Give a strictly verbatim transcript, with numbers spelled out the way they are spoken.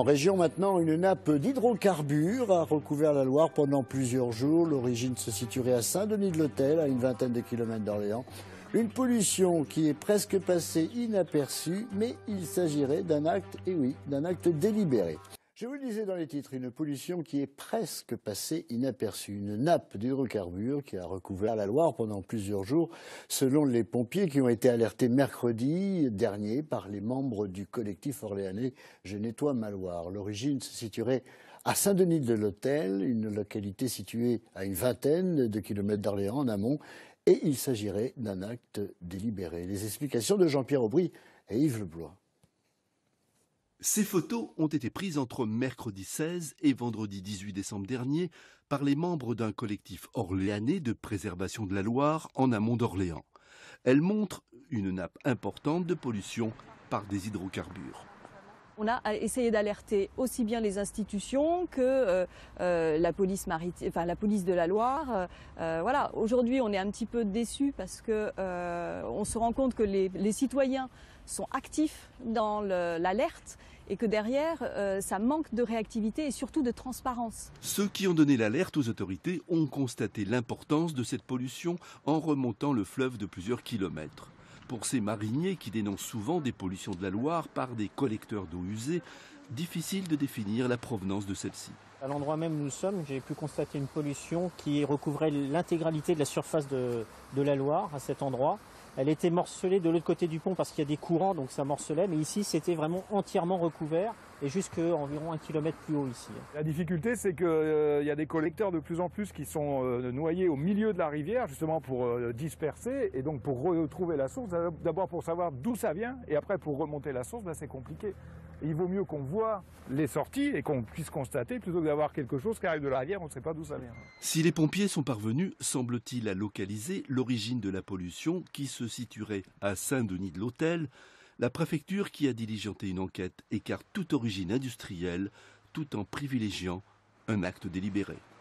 région maintenant, une nappe d'hydrocarbures a recouvert la Loire pendant plusieurs jours. L'origine se situerait à Saint-Denis-de-l'Hôtel, à une vingtaine de kilomètres d'Orléans. Une pollution qui est presque passée inaperçue, mais il s'agirait d'un acte, et oui, d'un acte délibéré. Je vous le disais dans les titres, une pollution qui est presque passée inaperçue. Une nappe d'hydrocarbures qui a recouvert la Loire pendant plusieurs jours, selon les pompiers qui ont été alertés mercredi dernier par les membres du collectif orléanais Je nettoie ma Loire. L'origine se situerait à Saint-Denis-de-l'Hôtel, une localité située à une vingtaine de kilomètres d'Orléans en amont, et il s'agirait d'un acte délibéré. Les explications de Jean-Pierre Aubry et Yves Leblois. Ces photos ont été prises entre mercredi seize et vendredi dix-huit décembre dernier par les membres d'un collectif orléanais de préservation de la Loire en amont d'Orléans. Elles montrent une nappe importante de pollution par des hydrocarbures. On a essayé d'alerter aussi bien les institutions que euh, euh, la police maritime, enfin la police de la Loire. Euh, voilà, aujourd'hui, on est un petit peu déçus parce que euh, on se rend compte que les, les citoyens sont actifs dans l'alerte et que derrière, euh, ça manque de réactivité et surtout de transparence. Ceux qui ont donné l'alerte aux autorités ont constaté l'importance de cette pollution en remontant le fleuve de plusieurs kilomètres. Pour ces mariniers qui dénoncent souvent des pollutions de la Loire par des collecteurs d'eau usée, difficile de définir la provenance de celle-ci. À l'endroit même où nous sommes, j'ai pu constater une pollution qui recouvrait l'intégralité de la surface de, de la Loire à cet endroit. Elle était morcelée de l'autre côté du pont parce qu'il y a des courants, donc ça morcelait. Mais ici, c'était vraiment entièrement recouvert et jusqu'à environ un kilomètre plus haut ici. La difficulté, c'est qu'il euh, y a des collecteurs de plus en plus qui sont euh, noyés au milieu de la rivière, justement pour euh, disperser. Et donc pour retrouver la source, d'abord pour savoir d'où ça vient, et après pour remonter la source, ben, c'est compliqué. Et il vaut mieux qu'on voit les sorties et qu'on puisse constater, plutôt que d'avoir quelque chose qui arrive de la rivière, on ne sait pas d'où ça vient. Si les pompiers sont parvenus, semble-t-il, à localiser l'origine de la pollution qui se situerait à Saint-Denis-de-l'Hôtel, la préfecture qui a diligenté une enquête écarte toute origine industrielle tout en privilégiant un acte délibéré.